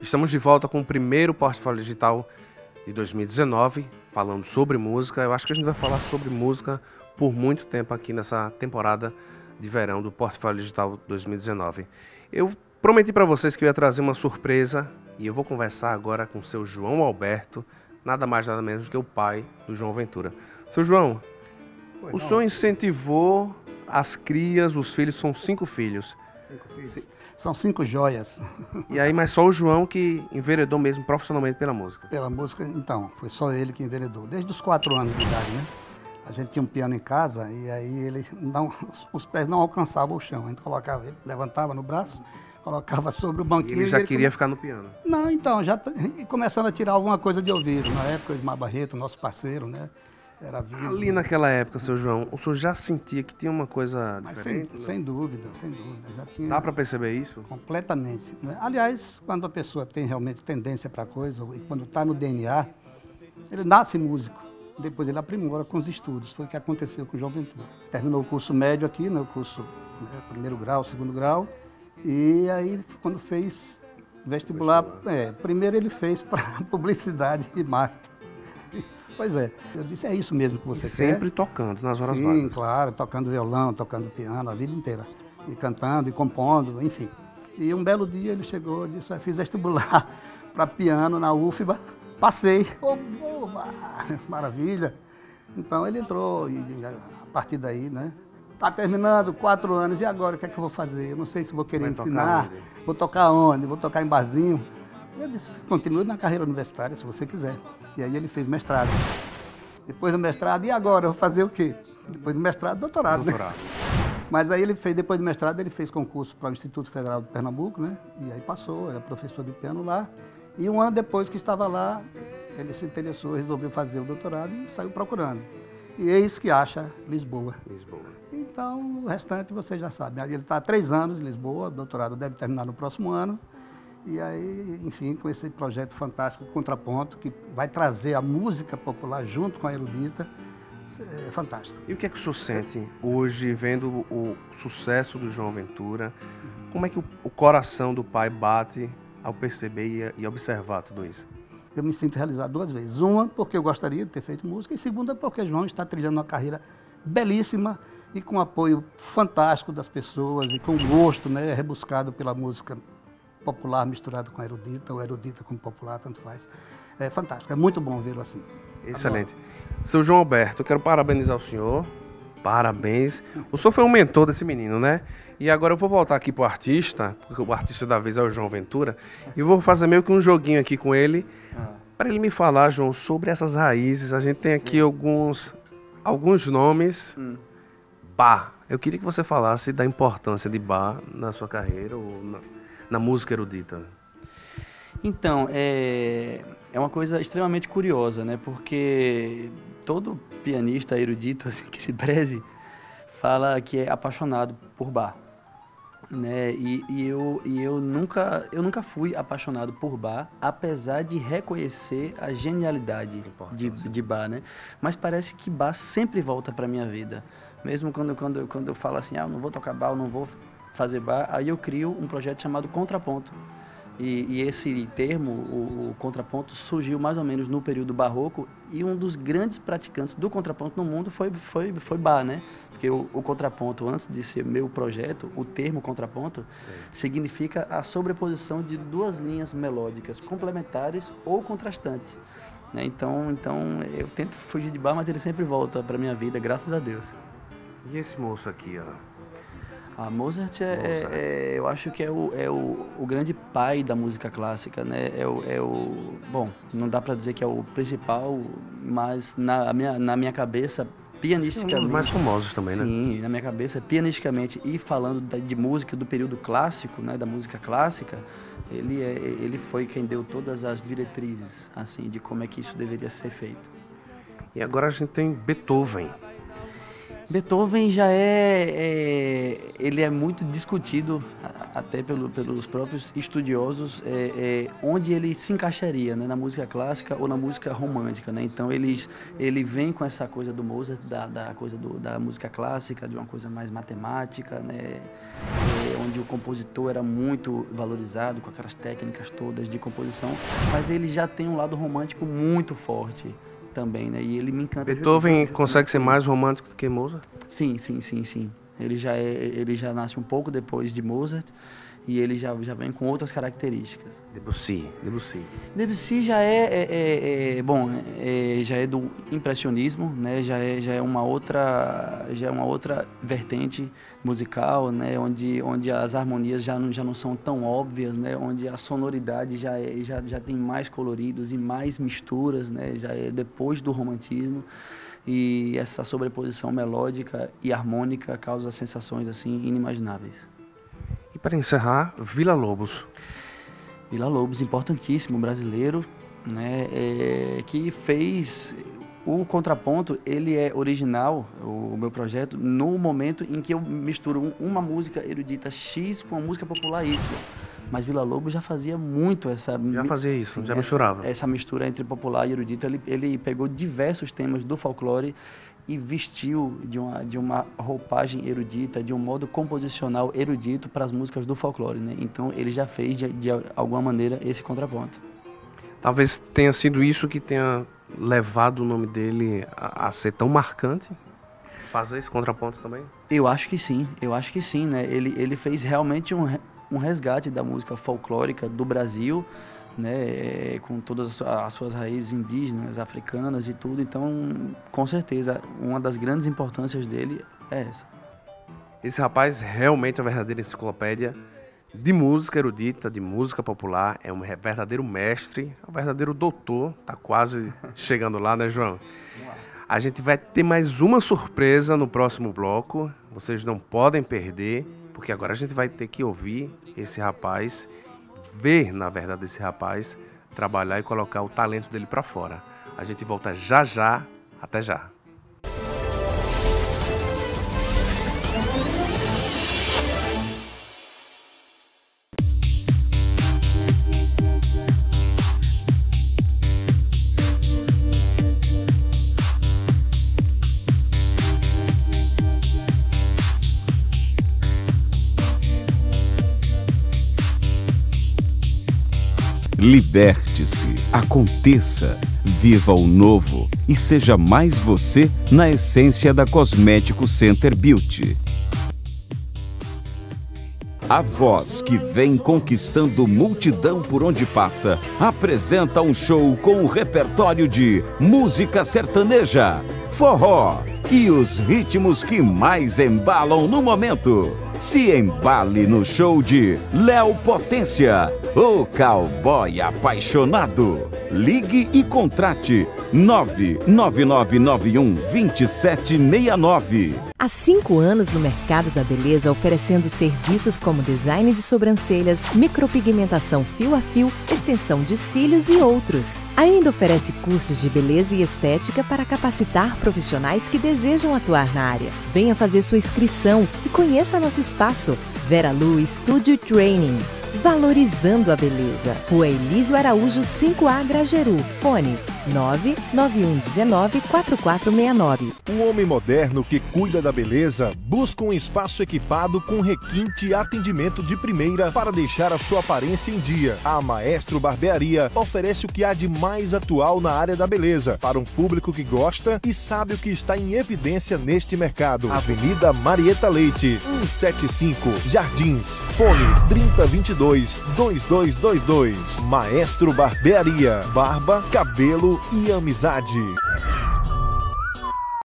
Estamos de volta com o primeiro Portfólio Digital de 2019, falando sobre música. Eu acho que a gente vai falar sobre música por muito tempo aqui nessa temporada de verão do Portfólio Digital 2019. Eu prometi para vocês que eu ia trazer uma surpresa e eu vou conversar agora com o seu João Alberto, nada mais nada menos do que o pai do João Ventura. Seu João, o senhor incentivou as crias, os filhos, são 5 filhos. 5 filhos. São 5 joias. E aí, mas só o João que enveredou mesmo profissionalmente pela música. Pela música, então, foi só ele que enveredou. Desde os 4 anos de idade, né? A gente tinha um piano em casa e aí ele não, os pés não alcançavam o chão. A gente colocava ele, levantava no braço, colocava sobre o banquinho. E ele já queria ficar no piano. Não, então, já começando a tirar alguma coisa de ouvido. Na época, o Ismar Barreto, nosso parceiro, né? Era vivo. Ali naquela época, seu João, o senhor já sentia que tinha uma coisa diferente? Sem dúvida, sem dúvida. Já tinha... Dá para perceber isso? Completamente. Né? Aliás, quando a pessoa tem realmente tendência para a coisa, e quando está no DNA, ele nasce músico. Depois ele aprimora com os estudos. Foi o que aconteceu com o João Ventura. Terminou o curso médio aqui, né, o curso primeiro grau, segundo grau, e aí quando fez vestibular, primeiro ele fez para publicidade e marketing. Pois é, eu disse, é isso mesmo que você quer? Sempre tocando nas horas vagas. Sim, claro, tocando violão, tocando piano, a vida inteira. E cantando, e compondo, enfim. E um belo dia ele chegou e disse, fiz vestibular para piano na UFBA, passei. Maravilha. Então ele entrou e a partir daí, né? Tá terminando 4 anos, e agora o que é que eu vou fazer? Eu não sei se vou querer ensinar, vou tocar onde? Vou tocar em barzinho. Eu disse, continue na carreira universitária, se você quiser. E aí ele fez mestrado. Depois do mestrado, e agora? Eu vou fazer o quê? Depois do mestrado, doutorado. Né? Mas aí ele fez, depois do mestrado, ele fez concurso para o Instituto Federal de Pernambuco, né? E aí passou, era professor de piano lá. E um ano depois que estava lá, ele se interessou, resolveu fazer o doutorado e saiu procurando. E eis que acha Lisboa. Então, o restante você já sabe. Ele está há 3 anos em Lisboa, o doutorado deve terminar no próximo ano. E aí, enfim, com esse projeto fantástico, Contraponto, que vai trazer a música popular junto com a erudita, é fantástico. E o que é que o senhor sente hoje, vendo o sucesso do João Ventura? Como é que o coração do pai bate ao perceber e observar tudo isso? Eu me sinto realizado 2 vezes. Uma, porque eu gostaria de ter feito música, e segunda, porque João está trilhando uma carreira belíssima e com apoio fantástico das pessoas e com gosto, né, rebuscado pela música popular misturado com erudita, ou erudita com popular, tanto faz. É fantástico, é muito bom vê-lo assim. Excelente. Adoro. Seu João Alberto, eu quero parabenizar o senhor. Parabéns. O senhor foi um mentor desse menino, né? E agora eu vou voltar aqui pro artista, porque o artista da vez é o João Ventura, e vou fazer meio que um joguinho aqui com ele, para ele me falar, João, sobre essas raízes. A gente tem aqui alguns nomes. Bach. Eu queria que você falasse da importância de Bach na sua carreira ou na música erudita. Então, é uma coisa extremamente curiosa, né? Porque todo pianista erudito assim, que se preze fala que é apaixonado por Bach, né? E eu nunca fui apaixonado por Bach, apesar de reconhecer a genialidade de Bach, né? Mas parece que Bach sempre volta para minha vida, mesmo quando eu falo assim, eu não vou tocar Bach, eu não vou fazer Bach, aí eu crio um projeto chamado Contraponto. E esse termo, o contraponto, surgiu mais ou menos no período barroco, e um dos grandes praticantes do contraponto no mundo foi Bach, né? Porque o contraponto, antes de ser meu projeto, o termo contraponto significa a sobreposição de 2 linhas melódicas complementares ou contrastantes, né? Então eu tento fugir de Bach, mas ele sempre volta para minha vida, graças a Deus. E esse moço aqui, ó? Mozart eu acho que é o grande pai da música clássica, né? Bom, não dá para dizer que é o principal, mas na minha cabeça, pianisticamente... É um dos mais famosos também, né? Sim, na minha cabeça, pianisticamente e falando de música do período clássico, né? Da música clássica, ele foi quem deu todas as diretrizes, assim, de como é que isso deveria ser feito. E agora a gente tem Beethoven. Beethoven já ele é muito discutido até pelos próprios estudiosos, onde ele se encaixaria, né, na música clássica ou na música romântica, né? Então ele vem com essa coisa do Mozart, da coisa da música clássica, de uma coisa mais matemática, né? Onde o compositor era muito valorizado, com aquelas técnicas todas de composição, mas ele já tem um lado romântico muito forte também, né? E ele me encanta. Beethoven consegue ser mais romântico do que Mozart? Sim. Ele já nasce um pouco depois de Mozart e ele já vem com outras características. Debussy Já já é do impressionismo, né? Já é uma outra vertente musical, né? Onde as harmonias já não são tão óbvias, né? Onde a sonoridade já tem mais coloridos e mais misturas, né? Já é depois do romantismo. E essa sobreposição melódica e harmônica causa sensações assim inimagináveis. E para encerrar, Villa-Lobos. Villa-Lobos, importantíssimo, brasileiro, né, que fez o contraponto. Ele é original, o meu projeto, no momento em que eu misturo uma música erudita X com uma música popular Y. Mas Villa-Lobos já fazia muito essa... Já fazia isso, sim, já misturava. Essa mistura entre popular e erudito. Ele pegou diversos temas do folclore e vestiu de uma roupagem erudita, de um modo composicional erudito para as músicas do folclore, né? Então ele já fez, de alguma maneira, esse contraponto. Talvez tenha sido isso que tenha levado o nome dele a ser tão marcante? Fazer esse contraponto também? Eu acho que sim, né? Ele fez realmente um resgate da música folclórica do Brasil, né, com todas as suas raízes indígenas, africanas e tudo. Então, com certeza, uma das grandes importâncias dele é essa. Esse rapaz realmente é uma verdadeira enciclopédia de música erudita, de música popular. É um verdadeiro mestre, um verdadeiro doutor. Tá quase chegando lá, né, João? A gente vai ter mais uma surpresa no próximo bloco. Vocês não podem perder, porque agora a gente vai ter que ouvir esse rapaz, ver, na verdade, esse rapaz trabalhar e colocar o talento dele para fora. A gente volta já, até já. Liberte-se, aconteça, viva o novo e seja mais você na essência da Cosmético Center Beauty. A voz que vem conquistando multidão por onde passa apresenta um show com um repertório de música sertaneja, forró e os ritmos que mais embalam no momento. Se embale no show de Léo Potência, o cowboy apaixonado. Ligue e contrate 99991-2769. Há 5 anos no mercado da beleza, oferecendo serviços como design de sobrancelhas, micropigmentação fio a fio, extensão de cílios e outros. Ainda oferece cursos de beleza e estética para capacitar profissionais que desejam atuar na área. Venha fazer sua inscrição e conheça nosso espaço. Vera Lu Studio Training. Valorizando a beleza. Rua Elísio Araújo, 5A, Grajeru. Fone 991194469. Um homem moderno que cuida da beleza busca um espaço equipado com requinte e atendimento de primeira para deixar a sua aparência em dia. A Maestro Barbearia oferece o que há de mais atual na área da beleza para um público que gosta e sabe o que está em evidência neste mercado. Avenida Marieta Leite, 175, Jardins. Fone 3022-2222. Maestro Barbearia, barba, cabelo e amizade.